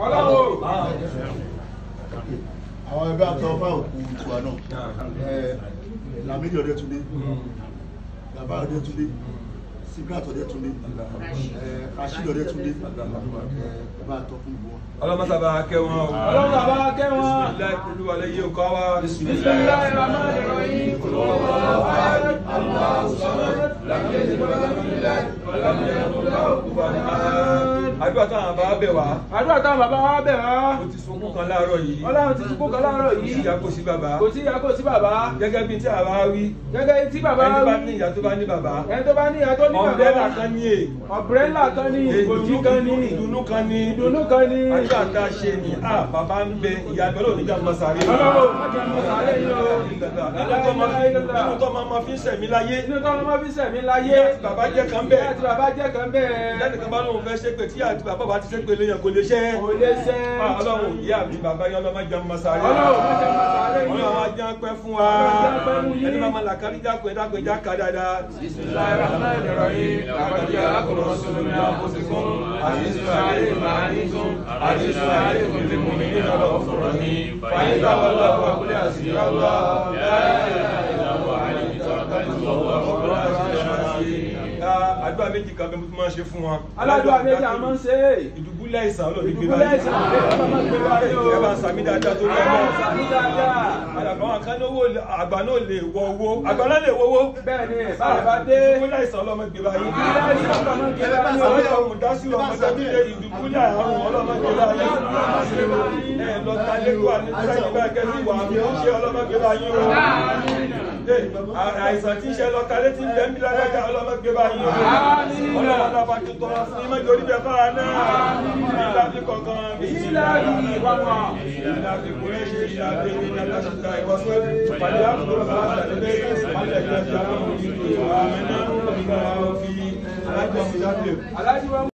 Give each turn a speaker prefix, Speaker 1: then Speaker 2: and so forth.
Speaker 1: àwọn ẹgbẹ́ àtọ́ fáwọn òkú tiwa náà Lamidi Ọdẹ́túndé, Bàbá Ọdẹ́túndé, Sigrat Ọdẹ́túndé, Rashid Ọdẹ́túndé, ẹgbẹ́ àtọ́ fún ìwọ.
Speaker 2: Ọlọ́mọ́sàbà kẹ́ wọn o.
Speaker 3: Ọlọ́mọ́sàbà kẹ́ wọn.
Speaker 2: Bismillah kulu alayhi o ká wá.
Speaker 3: Bismillahirrahmanirrahim. Qul huwallahu ahad. Allahu samad. Lam yalid wa lam yulad wa lam yakul lahu kufuwan ahad.
Speaker 2: Àdúrà táwọn bàbá bẹ̀ wá.
Speaker 3: Àdúrà táwọn bàbá wa bẹ̀ wá.
Speaker 2: Mo ti sunkún kan láàárọ̀ yìí.
Speaker 3: Ọlọ́run ti sunkún kan láàárọ̀ yìí.
Speaker 2: Kò sí ìyá kò sí bàbá.
Speaker 3: Kò sí ìyá kò sí bàbá.
Speaker 2: Gẹ́gẹ́ bí tí àwa wí.
Speaker 3: Gẹ́gẹ́ tí bàbá wí.
Speaker 2: Ẹni tó bá ní ìyá tó bá ní bàbá.
Speaker 3: Ẹni tó bá ní ìyá tó ní bàbá.
Speaker 2: Ọ̀mbrẹ́là kan ní è.
Speaker 3: Ọ̀mbrẹ́là kan ní. Ìbòjú kan ní.
Speaker 2: Ìdùnnú kan ní.
Speaker 3: Ìdùnnú kan ní.
Speaker 2: Àdúrà tá a ṣe ni bàbá ń bẹ ìyá ìgbẹ́ lónìí jà mọ́ sáré.
Speaker 3: Ọlọ́run má jẹ́ mọ́ sáré yìí o.
Speaker 2: Nínú tó máa fi ń sẹ̀mí láyé.
Speaker 3: Nínú tó máa fi ń sẹ̀mí láyé.
Speaker 2: Bàbá jẹ́ kan bẹ́ẹ̀.
Speaker 3: Àti bàbá jẹ́ kan bẹ́ẹ̀.
Speaker 2: Lẹ́nu kan bá lóun fẹ́ ṣépè tí àti bàbá bá ti ṣépè léyàn kò lè ṣẹ́.
Speaker 3: Kò lè ṣẹ́.
Speaker 2: Ọlọ́run ìyá àti bàbá yẹn ọlọ́mọ jẹ́ mọ́ sáré.
Speaker 3: Ọlọ́run má jẹ́ mọ́ sáré yìí o.
Speaker 2: Ọlọ́run á jẹ́ pẹ́ fún wa. Ẹni máa máa làkárí jákò ẹ̀dá pé já ká dáadáa.
Speaker 3: Bismillahirrahmanirrahim. Laqad ja'akum rasulun min anfusikum azizun alayhi ma anittum harisun alaykum bil mu'minina ra'ufur rahim. Fa in tawallaw faqul hasbiyallahu la ilaha illa huwa alayhi tawakkaltu wa huwa rabbul arshil azim.
Speaker 2: Àdúrà méjì kan bí mo máa ń ṣe fún wọn.
Speaker 3: Aládùúgbò méjì a máa ń ṣe.
Speaker 2: Ìdùbúlẹ̀ ìsàn olóògbé gbé
Speaker 3: Ìdùbúlẹ̀ ìsàn olóògbé gbé báyìí o.
Speaker 2: Ẹ bá sàmì dáadáa tó lọ́wọ́.
Speaker 3: Sàmì dáadáa.
Speaker 2: Àdàbọ̀ àwọn kan lówó àgbà náà lè wọ owó. Àgbà náà lè wọ owó.
Speaker 3: Bẹ́ẹ̀ni, báyìí bá dé.
Speaker 2: Ìdùbúlẹ̀ ìsàn ọlọ́mọ gbé báyìí.
Speaker 3: Ìdùbúlẹ̀ ìsàn ọlọ́mọ gbé báyìí.
Speaker 2: Ọlọ́mọ mùdásílù ọmọ dábílẹ̀ ìdùbúlẹ̀ àrùn ọlọ́mọ gbé báyìí. Ẹ lọ ta lẹ́kọ̀ọ́ àní sẹ́yìn bá kẹ́sì wà mí ó ṣe ọlọ́mọ gbé báyìí o. Àìsàn tí ń ṣe lọ ta létí ń bẹ́ ń bí lágbájá ọlọ́mọ gbé báyìí o. Ọlọ́mọ náà bá tó tọrọ fún imọ́ ìjọ oníbẹ̀ fára náà. Ìlàbí kọ̀ọ̀kan bí i ìlàbí ìwọ̀nà. Ìlàbí kò rẹ̀ ṣe ìlàbí ìlàbí ìwọ̀sẹ̀. Pàdé àbúrò bá ṣàdédé. Pàdé ẹgbẹ́ ìjọba òní ìlú àmì náà. Ìgbà òfin alájọ́